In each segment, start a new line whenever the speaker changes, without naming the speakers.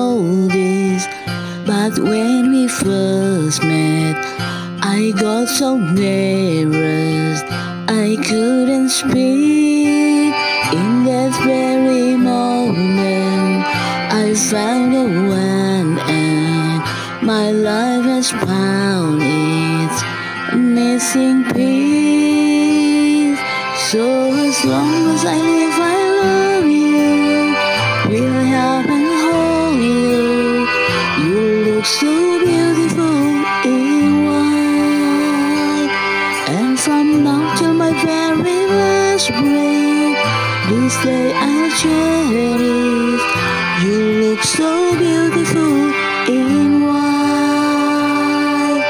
notice, but when we first met, I got so nervous I couldn't speak. In that very moment, I found the one, and my life has found its missing piece. So as long as I live, I love you, will help and hold you. You look so beautiful in white, and from now till my very last breath, this day I'll cherish. You look so beautiful in white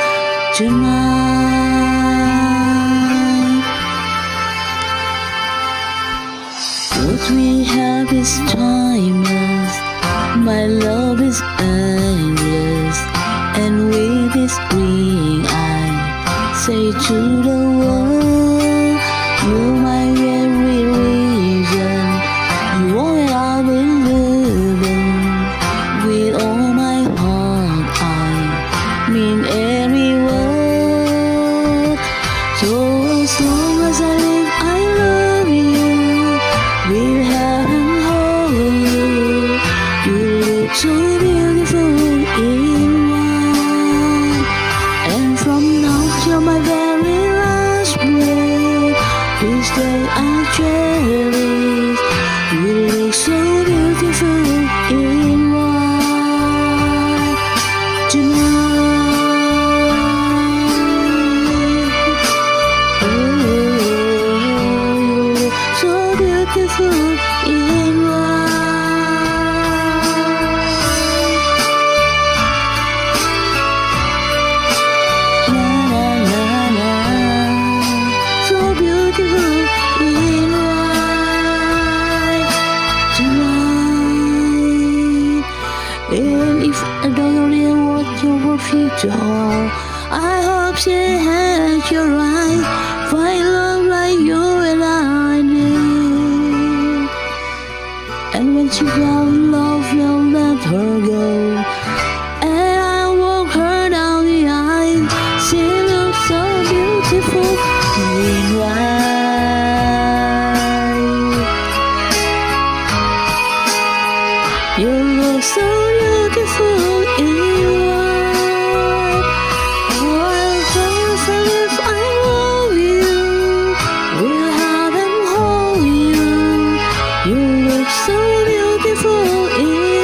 tonight. What we have is timeless, my love is endless, and with this ring I say to the world, you're my very reason, you are what I believe in. With all my heart I mean every word. So as long as I live, I love you, will have and hold you. You look so beautiful in white, and from now till my very last breath, this day I cherish. You look so beautiful in white tonight. Oh, you look so beautiful in white. Na na na na, so beautiful in white tonight. And if I don't really want your future, I hope she has your right. Find love like you and I do. And when she fell in love, you'll let her go, and I walk her down the aisle. She looks so beautiful in white. You look so beautiful in white. Oh, as long as I live, I love you, will have and hold you. You look so beautiful in